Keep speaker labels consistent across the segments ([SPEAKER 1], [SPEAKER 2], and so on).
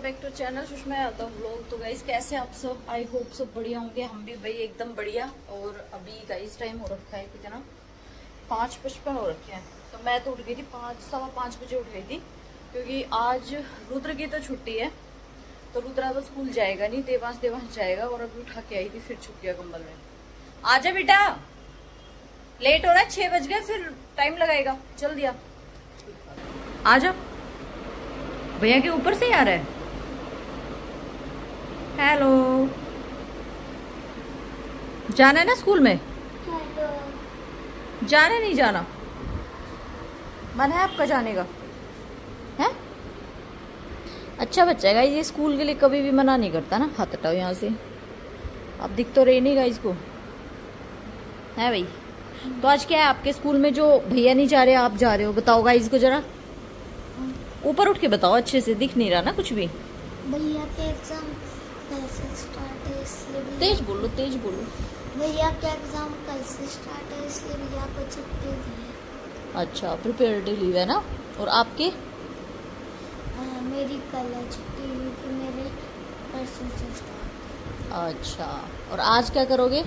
[SPEAKER 1] Back to channel Sushma Yadav vlog. तो guys कैसे आप सब, आई होप सब बढ़िया होंगे। हम भी भाई एकदम बढ़िया। और अभी गाइस टाइम हो रखा है कितना, 5:55 हो रखे हैं। तो मैं तो उठ गई थी 5:15 बजे उठ गई थी, क्योंकि आज रुद्र की तो छुट्टी है। तो रुद्रा तो स्कूल जाएगा नहीं, देवांश जाएगा। और अभी उठा के आई थी, फिर छुप गया कंबल में। आजा बेटा, लेट हो रहा है, 6 बज गए, फिर टाइम लगाएगा। जल्दी आ, आजा। भैया के ऊपर से ही आ रहा है। हेलो, जाना है ना स्कूल में? जाना नहीं जाना? मन है आपका जाने का? है अच्छा बच्चा है गाइस, ये स्कूल के लिए कभी भी मना नहीं करता ना। हाथ हटाओ यहाँ से, आप दिख तो रहे नहीं गाइस को, है भाई। तो आज क्या है आपके स्कूल में, जो भैया नहीं जा रहे आप जा रहे हो? बताओ गाइस को जरा, ऊपर उठ के बताओ, अच्छे से दिख नहीं रहा ना कुछ भी।
[SPEAKER 2] भैया के एग्जाम कल से स्टार्ट है, इसलिए
[SPEAKER 1] तेज बोलो, तेज बोलो।
[SPEAKER 2] भैया के एग्जाम कल से स्टार्ट है, इसलिए भैया को छुट्टी दी है।
[SPEAKER 1] अच्छा, प्रिपेयर डे लीव है ना। और आपके?
[SPEAKER 2] मेरी कल है छुट्टी, क्योंकि मेरे परसों से स्टार्ट है।
[SPEAKER 1] अच्छा, और आज क्या करोगे?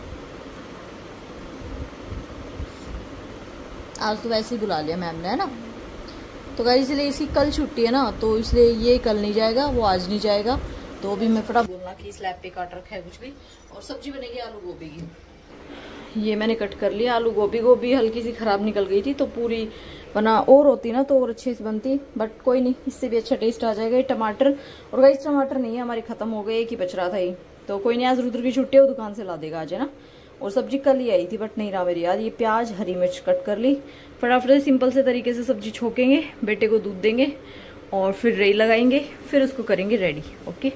[SPEAKER 1] आज तो वैसे ही बुला लिया मैम ने, है ना। तो गाइस इसलिए इसकी कल छुट्टी है ना, तो इसलिए ये कल नहीं जाएगा, वो आज नहीं जाएगा। तो अभी मैं फटाफट बोलना कि स्लैब पे काट रखा है कुछ भी। और सब्जी बनेगी आलू गोभी की। ये मैंने कट कर लिया आलू गोभी। गोभी हल्की सी खराब निकल गई थी, तो पूरी बना और होती ना तो और अच्छे से बनती, बट कोई नहीं, इससे भी अच्छा टेस्ट आ जाएगा। ये टमाटर, और गाइस टमाटर नहीं है हमारे, खत्म हो गए, एक ही बच रहा था ये। तो कोई नहीं, आज रुद्र की छुट्टी है, वो दुकान से ला देगा आज, है ना। और सब्जी कल ही आई थी, बट नहीं रहा मेरी याद। ये प्याज हरी मिर्च कट कर ली। फटाफट से सिंपल से तरीके से सब्जी छोकेंगे, बेटे को दूध देंगे और फिर रेई लगाएंगे, फिर उसको करेंगे रेडी। Okay,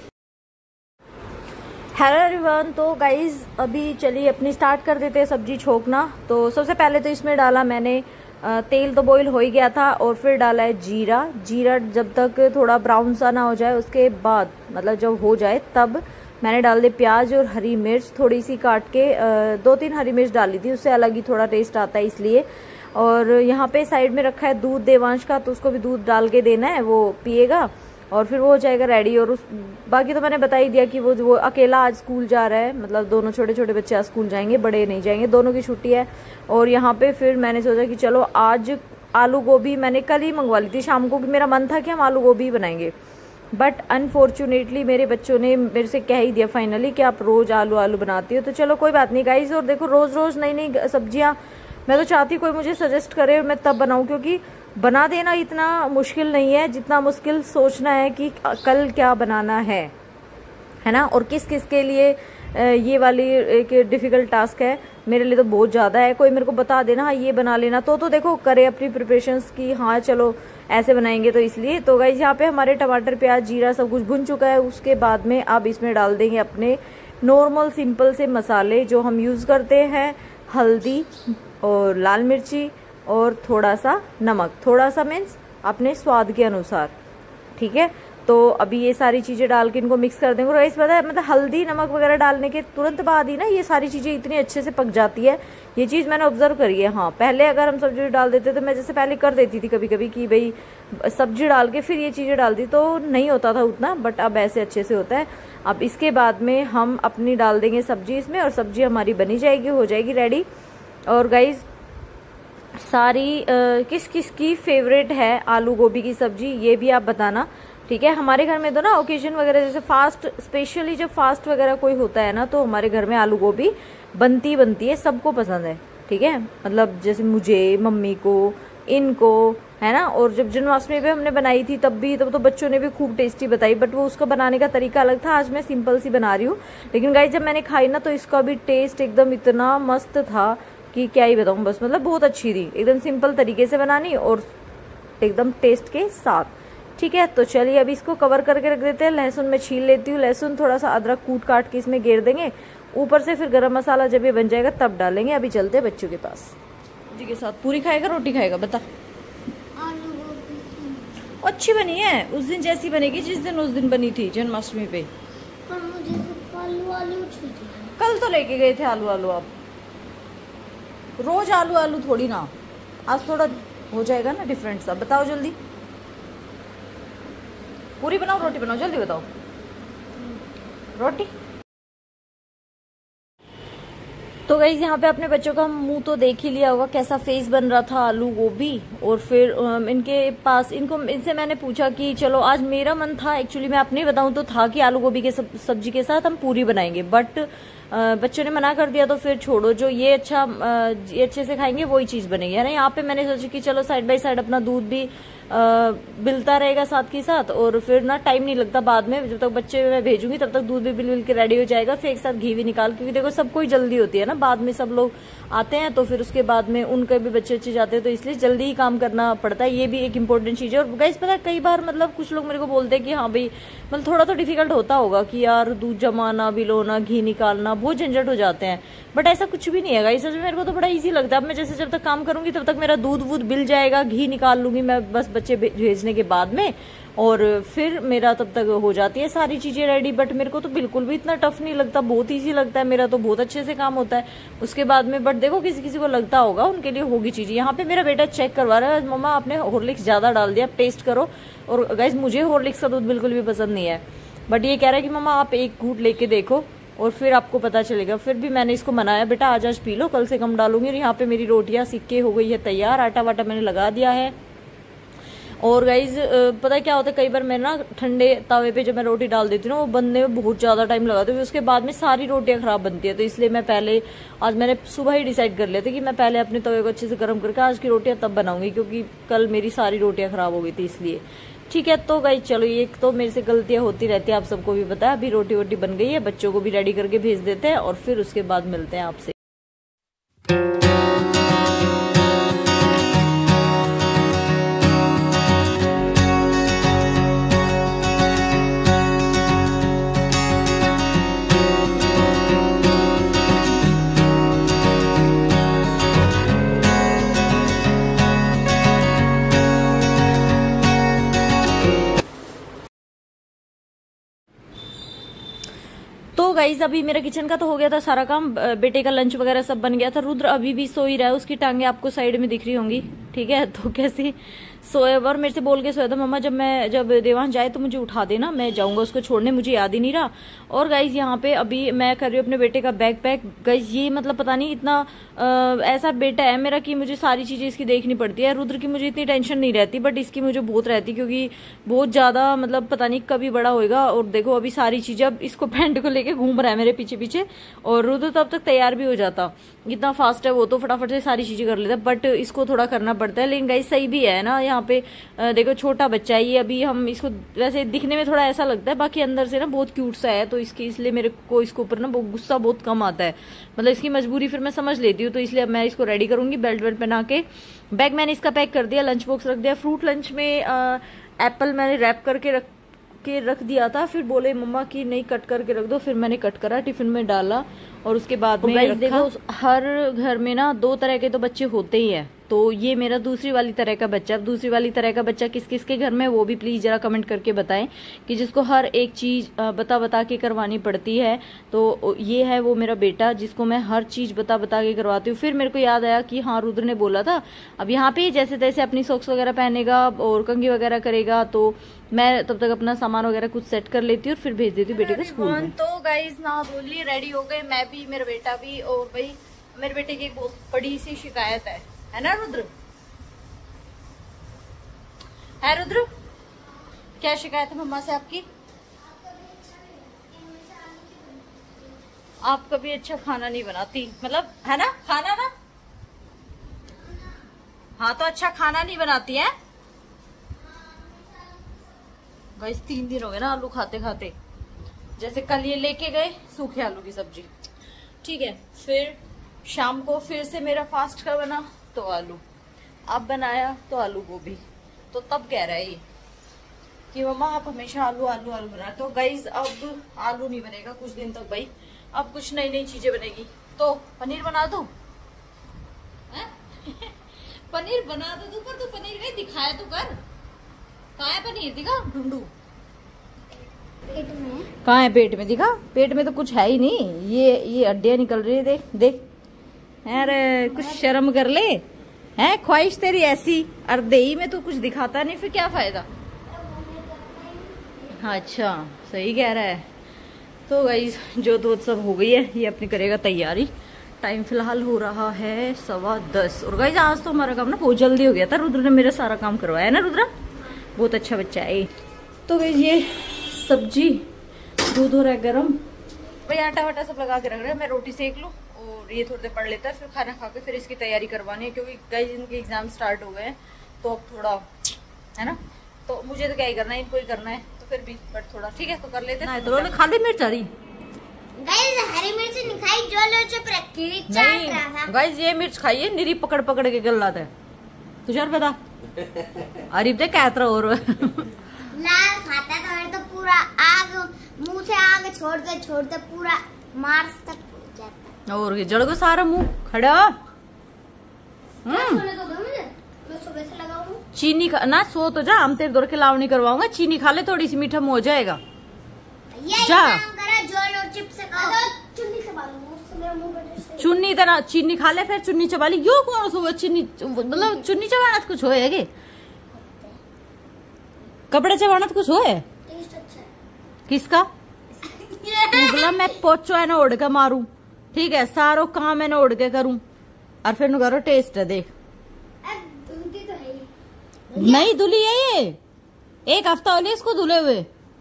[SPEAKER 1] hello everyone. तो गाइज अभी चलिए अपनी स्टार्ट कर देते हैं सब्जी छोकना। तो सबसे पहले तो इसमें डाला मैंने तेल, तो बॉईल हो ही गया था। और फिर डाला है जीरा। जीरा जब तक थोड़ा ब्राउन सा ना हो जाए, उसके बाद मतलब जब हो जाए तब मैंने डाल दी प्याज और हरी मिर्च थोड़ी सी काट के। 2-3 हरी मिर्च डाली थी, उससे अलग ही थोड़ा टेस्ट आता है इसलिए। और यहाँ पे साइड में रखा है दूध देवांश का, तो उसको भी दूध डाल के देना है, वो पिएगा और फिर वो हो जाएगा रेडी। और उस बाकी तो मैंने बता ही दिया कि वो अकेला आज स्कूल जा रहा है, मतलब दोनों छोटे छोटे बच्चे आज स्कूल जाएंगे, बड़े नहीं जाएंगे, दोनों की छुट्टी है। और यहाँ पे फिर मैंने सोचा कि चलो आज आलू गोभी मैंने कल ही मंगवा ली थी शाम को, कि मेरा मन था कि हम आलू गोभी बनाएंगे। बट अनफॉर्चुनेटली मेरे बच्चों ने मेरे से कह ही दिया फाइनली कि आप रोज आलू आलू बनाती हो। तो चलो कोई बात नहीं गाइज। और देखो रोज रोज नई नई सब्जियां मैं तो चाहती कोई मुझे सजेस्ट करे और मैं तब बनाऊं, क्योंकि बना देना इतना मुश्किल नहीं है जितना मुश्किल सोचना है कि कल क्या बनाना है ना। और किस किस के लिए ये वाली एक डिफिकल्ट टास्क है, मेरे लिए तो बहुत ज्यादा है। कोई मेरे को बता देना हाँ ये बना लेना, तो देखो करे अपनी प्रिपरेशंस की, हाँ चलो ऐसे बनाएंगे। तो इसलिए तो गाइस यहाँ पे हमारे टमाटर प्याज जीरा सब कुछ भुन चुका है। उसके बाद में अब इसमें डाल देंगे अपने नॉर्मल सिंपल से मसाले जो हम यूज करते हैं, हल्दी और लाल मिर्ची और थोड़ा सा नमक, थोड़ा सा मीन्स अपने स्वाद के अनुसार, ठीक है। तो अभी ये सारी चीजें डाल के इनको मिक्स कर देंगे। और इस पता है मतलब हल्दी नमक वगैरह डालने के तुरंत बाद ही ना ये सारी चीजें इतनी अच्छे से पक जाती है, ये चीज मैंने ऑब्जर्व करी है। हाँ पहले अगर हम सब्जी डाल देते तो मैं जैसे पहले कर देती थी कभी कभी कि भाई सब्जी डाल के फिर ये चीजें डाल दी, तो नहीं होता था उतना, बट अब ऐसे अच्छे से होता है। अब इसके बाद में हम अपनी डाल देंगे सब्जी इसमें, और सब्जी हमारी बनी जाएगी, हो जाएगी रेडी। और गाइज सारी किस किस की फेवरेट है आलू गोभी की सब्जी, ये भी आप बताना, ठीक है। हमारे घर में तो ना ओकेजन वगैरह जैसे फास्ट, स्पेशली जब फास्ट वगैरह कोई होता है ना, तो हमारे घर में आलू गोभी बनती है, सबको पसंद है, ठीक है। मतलब जैसे मुझे, मम्मी को, इनको, है ना। और जब जन्माष्टमी पे हमने बनाई थी तब तो बच्चों ने भी खूब टेस्टी बताई, बट वो उसका बनाने का तरीका अलग था। आज मैं सिंपल सी बना रही हूँ, लेकिन गाइस जब मैंने खाई ना तो इसका भी टेस्ट एकदम इतना मस्त था कि क्या ही बताऊं, बस मतलब बहुत अच्छी थी, एकदम सिंपल तरीके से बनानी और एकदम टेस्ट के साथ, ठीक है। तो चलिए अभी इसको कवर करके रख देते हैं। लहसुन में छील लेती हूँ, लहसुन थोड़ा सा अदरक कूट काट के इसमें घेर देंगे, ऊपर से फिर गरम मसाला जब ये बन जाएगा तब डालेंगे। अभी चलते हैं बच्चों के पास। जी के साथ पूरी खाएगा रोटी खाएगा बता?
[SPEAKER 2] आलू गोभी
[SPEAKER 1] अच्छी बनी है, उस दिन जैसी बनेगी जिस दिन उस दिन बनी थी जन्माष्टमी पे।
[SPEAKER 2] पर मुझे सिर्फ आलू आलू चाहिए।
[SPEAKER 1] कल तो लेके गए थे आलू आलू, आप रोज आलू आलू थोड़ी ना, आज थोड़ा हो जाएगा ना डिफरेंट सा। बताओ जल्दी। पूरी बनाओ रोटी बनाओ, जल्दी बताओ। रोटी। तो गाइस यहाँ पे अपने बच्चों का मुंह तो देख ही लिया होगा, कैसा फेस बन रहा था आलू गोभी। और फिर इनसे मैंने पूछा कि चलो, आज मेरा मन था एक्चुअली, मैं अपने बताऊं तो था कि आलू गोभी के सब्जी के साथ हम पूरी बनाएंगे, बट बच्चों ने मना कर दिया। तो फिर छोड़ो, जो ये अच्छे से खाएंगे वही चीज बनेगी, है ना। यहाँ पे मैंने सोचा कि चलो साइड बाय साइड अपना दूध भी बिलता रहेगा साथ के साथ, और फिर ना टाइम नहीं लगता बाद में, जब तक बच्चे मैं भेजूंगी तब तक दूध भी बिल के रेडी हो जाएगा, फिर एक साथ घी भी निकाल, क्योंकि देखो सबको ही जल्दी होती है ना, बाद में सब लोग आते हैं तो फिर उसके बाद में उनके भी बच्चे जाते हैं, तो इसलिए जल्दी ही काम करना पड़ता है। ये भी एक इम्पोर्टेंट चीज है। और गाइस पता है, कई बार मतलब कुछ लोग मेरे को बोलते हैं कि हाँ भाई मतलब थोड़ा तो डिफिकल्ट होता होगा कि यार दूध जमाना, बिलोना, घी निकालना बहुत झंझट हो जाते हैं, बट ऐसा कुछ भी नहीं है गाइस। सच में मेरे को तो बड़ा इजी लगता है। अब मैं जैसे जब तक काम करूंगी तब तक मेरा दूध वूध बिल जाएगा, घी निकाल लूंगी मैं बस बच्चे भेजने के बाद में, और फिर मेरा तब तक हो जाती है सारी चीजें रेडी। बट मेरे को तो बिल्कुल भी इतना टफ नहीं लगता, बहुत इजी लगता है, मेरा तो बहुत अच्छे से काम होता है उसके बाद में। बट देखो किसी किसी को लगता होगा, उनके लिए होगी चीज। यहाँ पे मेरा बेटा चेक करवा रहा है, मम्मा आपने हॉर्लिक्स ज्यादा डाल दिया, टेस्ट करो। और गाइस मुझे हॉर्लिक्स का दूध बिल्कुल भी पसंद नहीं है, बट ये कह रहा है कि मम्मा आप एक घूंट लेके देखो और फिर आपको पता चलेगा। फिर भी मैंने इसको मनाया, बेटा आज पी लो, कल से कम डालूंगी। और यहाँ पे मेरी रोटियां सिक्के हो गई है तैयार, आटा वाटा मैंने लगा दिया है। और गाइज पता है क्या होता है, कई बार मैं ना ठंडे तवे पे जब मैं रोटी डाल देती हूँ ना, वो बनने में बहुत ज्यादा टाइम लगाती हूँ, उसके बाद में सारी रोटियां खराब बनती है। तो इसलिए मैं पहले आज मैंने सुबह ही डिसाइड कर लिया था कि मैं पहले अपने तवे को अच्छे से गर्म करके आज की रोटियां तब बनाऊंगी, क्योंकि कल मेरी सारी रोटियां खराब हो गई थी इसलिए। ठीक है, तो गाइज चलो, ये तो मेरे से गलतियां होती रहती है, आप सबको भी पता है। अभी रोटी वोटी बन गई है, बच्चों को भी रेडी करके भेज देते हैं और फिर उसके बाद मिलते हैं आपसे। तो गाइज अभी मेरा किचन का तो हो गया था सारा काम, बेटे का लंच वगैरह सब बन गया था। रुद्र अभी भी सो ही रहा है, उसकी टांगे आपको साइड में दिख रही होंगी, ठीक है। तो कैसे सोया, और मेरे से बोल के सोया था, मम्मा जब देवांश जाए तो मुझे उठा देना, मैं जाऊंगा उसको छोड़ने, मुझे याद ही नहीं रहा। और गाइज यहाँ पे अभी मैं कर रही हूँ अपने बेटे का बैग पैक। गाइज ये मतलब पता नहीं इतना ऐसा बेटा है मेरा कि मुझे सारी चीजें इसकी देखनी पड़ती है। रुद्र की मुझे इतनी टेंशन नहीं रहती, बट इसकी मुझे बहुत रहती, क्योंकि बहुत ज्यादा मतलब पता नहीं कभी बड़ा होएगा। और देखो अभी सारी चीजें, अब इसको पैंट को लेके घूम रहा है मेरे पीछे पीछे, और रुद्र तब तक तैयार भी हो जाता, इतना फास्ट है वो, तो फटाफट से सारी चीजें कर लेता है। बट इसको थोड़ा करना पड़ता है, लेकिन गाइस सही भी है ना। यहाँ पे देखो छोटा बच्चा है ये, अभी हम इसको वैसे दिखने में थोड़ा ऐसा लगता है, बाकी अंदर से ना बहुत क्यूट सा है, तो इसलिए मेरे को इसके ऊपर ना गुस्सा बहुत कम आता है, मतलब इसकी मजबूरी फिर मैं समझ लेती हूँ। तो इसलिए अब मैं इसको रेडी करूंगी, बेल्ट वेल्ट पहना के। बैग मैंने इसका पैक कर दिया, लंच बॉक्स रख दिया। फ्रूट लंच में एप्पल मैंने रैप करके रख दिया था, फिर बोले मम्मा कि नहीं कट करके रख दो, फिर मैंने कट करा, टिफिन में डाला, और उसके बाद में रखा। देखो हर घर में ना दो तरह के तो बच्चे होते ही है, तो ये मेरा दूसरी वाली तरह का बच्चा। अब दूसरी वाली तरह का बच्चा किस किस के घर में, वो भी प्लीज जरा कमेंट करके बताएं, कि जिसको हर एक चीज बता के करवानी पड़ती है। तो ये है वो मेरा बेटा, जिसको मैं हर चीज बता के करवाती हूँ। फिर मेरे को याद आया कि हाँ रुद्र ने बोला था, अब यहाँ पे जैसे तैसे अपनी सॉक्स वगैरह पहनेगा और कंघी वगैरह करेगा, तो मैं तब तक अपना सामान वगैरह कुछ सेट कर लेती हूँ और फिर भेज देती हूँ बेटे को स्कूल में। तो गाइस ना बोलिए रेडी हो गए, मैं भी मेरा बेटा भी। और भाई मेरे बेटे की एक बहुत बड़ी सी शिकायत है ना रुद्र? है रुद्र, क्या शिकायत है मम्मा से आपकी? आप कभी अच्छा खाना नहीं बनाती, मतलब है ना, खाना ना, हाँ तो अच्छा खाना नहीं बनाती है। गाइस 3 दिन हो गए ना आलू खाते खाते, जैसे कल ये लेके गए सूखे आलू की सब्जी, ठीक है। फिर शाम को फिर से मेरा फास्ट का बना तो आलू, अब बनाया तो आलू गोभी। तो तब कह रहा है ये कि मम्मा आप हमेशा आलू आलू आलू बना। तो गाइज अब आलू नहीं बनेगा कुछ दिन तक भाई, अब कुछ नई नई चीजें बनेगी। तो पनीर बना दूं? पनीर बना तो दूं, पर तू पनीर नहीं दिखाया तो कर, कहाँ है पनीर, दिखा ढूंढू।
[SPEAKER 2] पेट में
[SPEAKER 1] कहाँ है? पेट में दिखा, पेट में तो कुछ है ही नहीं, ये हड्डियां निकल रही है, देख देख। अरे कुछ शर्म कर ले, है ख्वाहिश तेरी ऐसी, और देही में तो कुछ दिखाता नहीं, फिर क्या फायदा। अच्छा सही कह रहा है। तो गाइस जो तो सब हो गई है, ये अपनी करेगा तैयारी। टाइम फिलहाल हो रहा है 10:15। और गाइस आज तो हमारा काम ना बहुत जल्दी हो गया था, रुद्र ने मेरा सारा काम करवाया ना। रुद्रा बहुत अच्छा बच्चा है। तो गाइस ये सब्जी दूध हो रहा है गर्म, भाई आटा वाटा सब लगा के रख रहे हैं। मैं रोटी सेक लूँ और ये थोड़ी देर पढ़ लेता है, फिर खाना खा के फिर इसकी तैयारी करवानी है, क्योंकि गाइस इनके एग्जाम स्टार्ट हो गए हैं तो अब थोड़ा है ना, तो मुझे तो क्या ही करना है, इनको ही करना है, तो फिर भी बट थोड़ा ठीक है तो कर लेते हैं। तो खाली मिर्च आ रही
[SPEAKER 2] गाइस, हरी मिर्च नहीं खाई, जो लो चुप रखी चाट रहा था।
[SPEAKER 1] गाइस ये मिर्च खाइए, निरी पकड़ पकड़ के गल लाता है। तुषार बता अरीब दे कैतरा और
[SPEAKER 2] लाल खाता तो तो पूरा आग मुंह से आग छोड़ते पूरा मार्स तक पहुंच जाता।
[SPEAKER 1] और जड़ को सारा मुंह खड़ा।
[SPEAKER 2] सोने तो दो मुझे, मैं सुबह से लगाऊं।
[SPEAKER 1] चीनी का ना सो तो जा, हम तेरे दौर के लावनी करवाऊंगा। चीनी खा ले, थोड़ी सी मीठा मुंह हो जाएगा।
[SPEAKER 2] ये
[SPEAKER 1] जा
[SPEAKER 2] काम करा, जो लो चिप्स खाओ, चुन्नी से मारूंगा उससे मेरा मुंह बटे।
[SPEAKER 1] चुन्नी तरह चीनी खा ले, फिर चुन्नी चबा ली। यो कौन सो चीनी, मतलब चुन्नी चबाना कुछ हो है के कपड़े चबाना कुछ हो है?
[SPEAKER 2] टेस्ट अच्छा है
[SPEAKER 1] किसका? बोला मैं पोचो है ना ओढ़ के मारू, ठीक है, सारो काम है ना ओढ़ के करूं और फिर नु करो टेस्ट है। देख
[SPEAKER 2] धुलती तो है ही
[SPEAKER 1] नहीं धुली है ये, एक हफ्ता हो लिया इसको धुले हुए।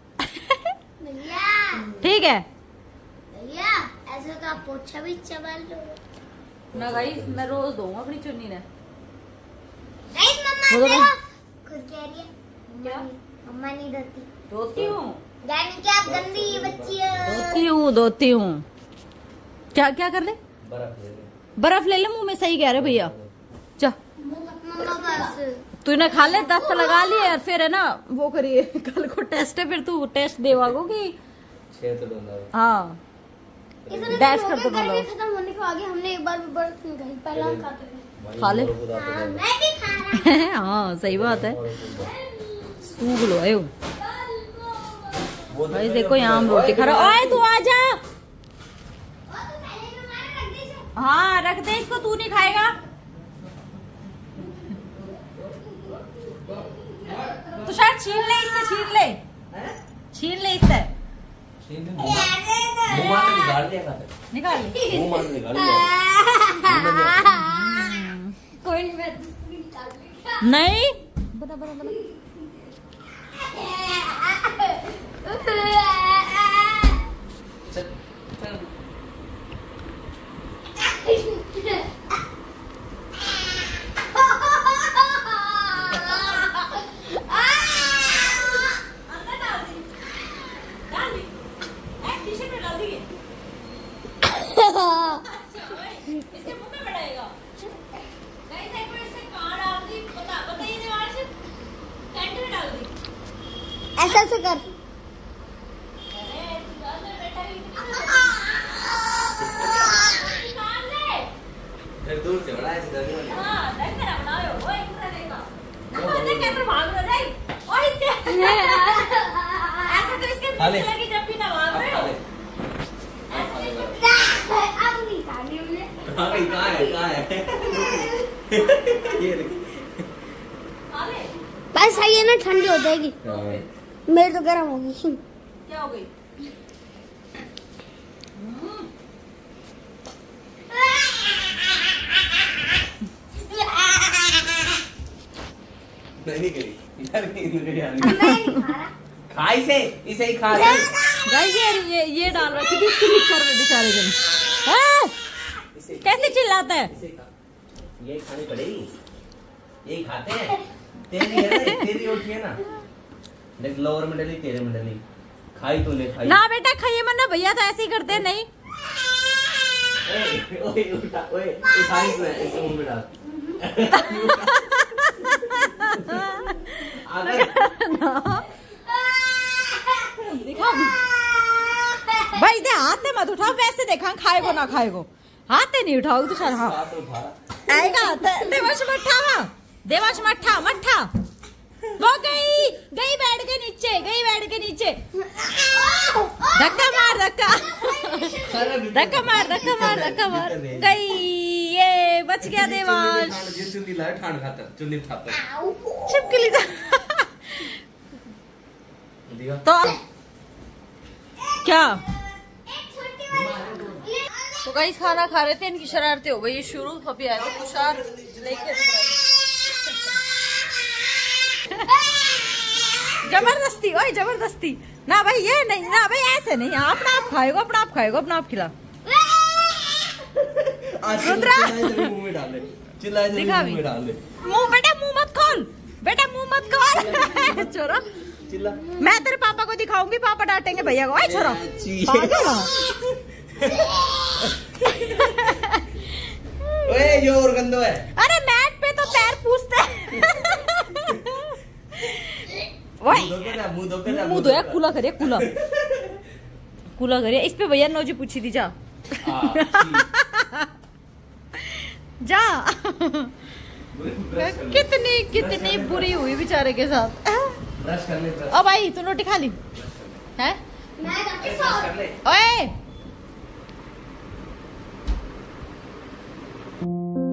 [SPEAKER 1] ठीक है
[SPEAKER 2] भैया, ऐसे तो आप पोछा भी चबा लो
[SPEAKER 1] ना। गाइस मैं रोज दूंगा अपनी चुन्नी ने।
[SPEAKER 2] गाइस मम्मा देखो खुद कह रही है
[SPEAKER 1] क्या?
[SPEAKER 2] मम्मा नहीं धोती।
[SPEAKER 1] धोती हूँ
[SPEAKER 2] यानी कि आप गंदी बच्ची
[SPEAKER 1] हो। धोती हूँ। क्या क्या कर ले? बर्फ ले ले मुंह में। सही कह रहे भैया। जा
[SPEAKER 2] मम्मा बस
[SPEAKER 1] तूने खा ले, दस्त लगा लिए और फिर है ना वो करिए। कल को टेस्ट है, फिर तू टेस्ट देवागो की। हाँ डैश कर दो।
[SPEAKER 2] गर्मी खत्म होने को आगे हमने एक बार भी बर्फ नहीं खाई, पहले हम खाते थे।
[SPEAKER 1] खा ले।
[SPEAKER 2] हाँ, मैं भी खा रहा हूँ।
[SPEAKER 1] हाँ सही बात है। सूख लो आयो भाई। देखो यहाँ हम रोटी खा रहा। ओए तू आ जा। हाँ रख दे इसको, तू नहीं खाएगा तो शायद छीन ले इससे, छीन ले इससे। निकाल
[SPEAKER 2] कोई नहीं, मैं
[SPEAKER 1] नहीं बता बता बता।
[SPEAKER 2] ऐसा ऐसा कर।
[SPEAKER 3] दूर से बड़ा ऐसे करने वाली।
[SPEAKER 2] हाँ,
[SPEAKER 1] ऐसा तो इसके पीछे लगी जब भी ना भाग रहे हो।
[SPEAKER 2] अब नहीं खानी मुझे।
[SPEAKER 3] कहाँ है? ये देखिए।
[SPEAKER 2] बस सही है ना, ठंडी हो जाएगी। मेरी तो गर्म होगी।
[SPEAKER 1] क्या हो गई?
[SPEAKER 3] नहीं करी यार, खा इसे ही खा।
[SPEAKER 1] गाइस ये डाल रहा है, क्लिक कर रहे बेचारे जन। कैसे चिल्लाता है?
[SPEAKER 3] ये खानी पड़ेगी, यही खाते हैं। तेरी है ना, तेरी रोटी है ना, देख लोअर में डली, तेरे में डली। खाई तूने खाई
[SPEAKER 1] ना बेटा, खाइए मत ना, भैया तो ऐसे ही करते हैं। नहीं
[SPEAKER 3] ओए उठा, ओए खाई तू ऐसे मुंह में डाल।
[SPEAKER 1] दिखा भाई, दे हाथ मत उठाओ, वैसे देखा खाएगो ना खाएगो, हाथ नहीं उठाओगे तो सर। हाँ आएगा देवाश मट्ठा, देवाश मट्ठा मट्ठा। वो गई बैठ के नीचे, धक्का मार गई। ये बच गया देवाश।
[SPEAKER 3] चुन्नी खाता
[SPEAKER 1] छिपकली तो क्या तो गाइस खाना खा रहे थे, इनकी शरारतें हो गई शुरू। अभी आए थे तुषार लेके जबरदस्ती, ओए जबरदस्ती ना भाई, ये नहीं ना भाई, ऐसे नहीं, अपना आप खाएगा, अपना आप खाएगा, अपना आप खिला।
[SPEAKER 3] मुंह में डाल ले, चिल्लाए
[SPEAKER 1] दिखा भी मुंह, बेटा मुंह मत खोल, बेटा मुंह मत खोल। छोरा
[SPEAKER 3] चिल्ला,
[SPEAKER 1] मैं तेरे पापा को दिखाऊंगी, पापा डांटेंगे भैया को। ओए छोरा
[SPEAKER 3] ओए ये और गंदो है।
[SPEAKER 1] अरे मैट पे तो पैर पूछते मुंह धोया, कूला करिए, कूला कूला करिए। इस पे भैया नौजी पूछी थी, जा जा। कितनी कितनी बुरी हुई बेचारे के साथ।
[SPEAKER 3] ब्रश कर ले,
[SPEAKER 1] ओ भाई तू रोटी खा ली है? ओए